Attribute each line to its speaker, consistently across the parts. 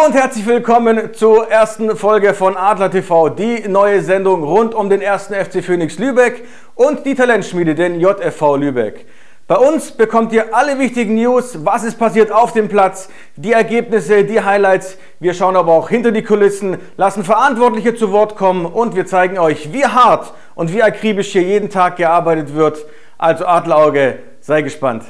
Speaker 1: und herzlich willkommen zur ersten Folge von Adler TV, die neue Sendung rund um den 1. FC Phönix Lübeck und die Talentschmiede, den JFV Lübeck. Bei uns bekommt ihr alle wichtigen News, was ist passiert auf dem Platz, die Ergebnisse, die Highlights. Wir schauen aber auch hinter die Kulissen, lassen Verantwortliche zu Wort kommen und wir zeigen euch, wie hart und wie akribisch hier jeden Tag gearbeitet wird. Also Adlerauge, sei gespannt.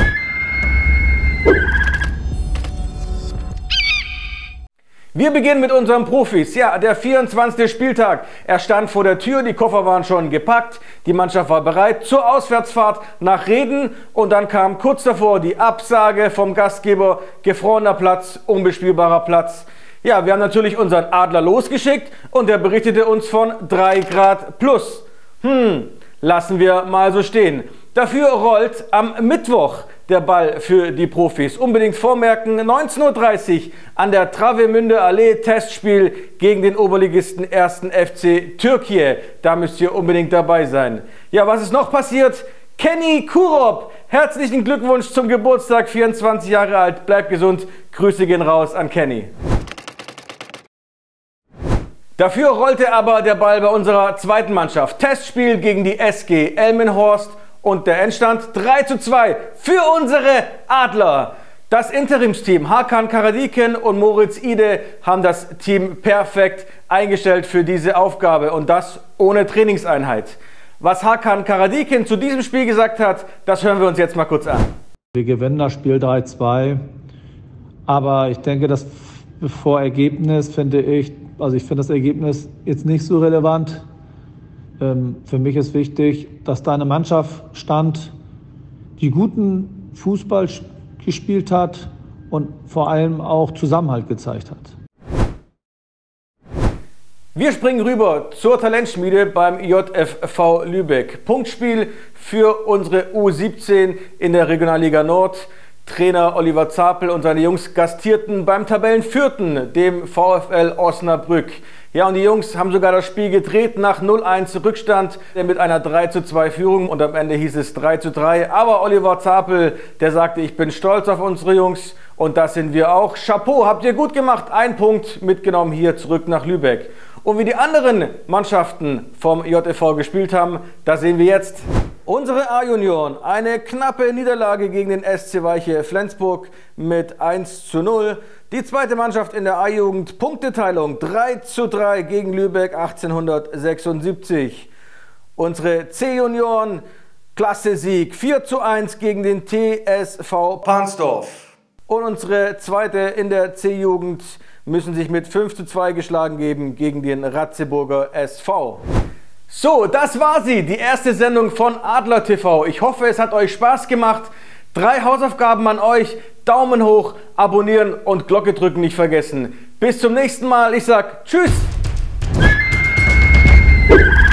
Speaker 1: Wir beginnen mit unseren Profis. Ja, der 24. Spieltag. Er stand vor der Tür, die Koffer waren schon gepackt, die Mannschaft war bereit zur Auswärtsfahrt nach Reden und dann kam kurz davor die Absage vom Gastgeber, gefrorener Platz, unbespielbarer Platz. Ja, wir haben natürlich unseren Adler losgeschickt und der berichtete uns von 3 Grad plus. Lassen wir mal so stehen. Dafür rollt am Mittwoch der Ball für die Profis. Unbedingt vormerken, 19:30 Uhr an der Travemünde Allee, Testspiel gegen den Oberligisten 1. FC Türkiye. Da müsst ihr unbedingt dabei sein. Ja, was ist noch passiert? Kenny Kurop, herzlichen Glückwunsch zum Geburtstag, 24 Jahre alt, bleibt gesund, Grüße gehen raus an Kenny. Dafür rollte aber der Ball bei unserer zweiten Mannschaft. Testspiel gegen die SG Elmenhorst. Und der Endstand 3:2 für unsere Adler. Das Interimsteam Hakan Karadiken und Moritz Ide haben das Team perfekt eingestellt für diese Aufgabe und das ohne Trainingseinheit. Was Hakan Karadiken zu diesem Spiel gesagt hat, das hören wir uns jetzt mal kurz an.
Speaker 2: Wir gewinnen das Spiel 3:2, aber ich denke, das Ergebnis finde ich das Ergebnis jetzt nicht so relevant. Für mich ist wichtig, dass da eine Mannschaft stand, die guten Fußball gespielt hat und vor allem auch Zusammenhalt gezeigt hat.
Speaker 1: Wir springen rüber zur Talentschmiede beim JFV Lübeck. Punktspiel für unsere U17 in der Regionalliga Nord. Trainer Oliver Zapel und seine Jungs gastierten beim Tabellenvierten, dem VfL Osnabrück. Ja, und die Jungs haben sogar das Spiel gedreht nach 0:1 Rückstand mit einer 3:2 Führung und am Ende hieß es 3:3. Aber Oliver Zapel, der sagte, ich bin stolz auf unsere Jungs und das sind wir auch. Chapeau, habt ihr gut gemacht. Ein Punkt mitgenommen hier zurück nach Lübeck. Und wie die anderen Mannschaften vom JFV gespielt haben, das sehen wir jetzt. Unsere A-Junioren, eine knappe Niederlage gegen den SC Weiche Flensburg mit 1:0. Die zweite Mannschaft in der A-Jugend, Punkteteilung 3:3 gegen Lübeck 1876. Unsere C-Junioren, Klasse-Sieg 4:1 gegen den TSV Pansdorf. Und unsere zweite in der C-Jugend müssen sich mit 5:2 geschlagen geben gegen den Ratzeburger SV. So, das war sie, die erste Sendung von Adler TV. Ich hoffe, es hat euch Spaß gemacht. 3 Hausaufgaben an euch. Daumen hoch, abonnieren und Glocke drücken nicht vergessen. Bis zum nächsten Mal. Ich sag Tschüss.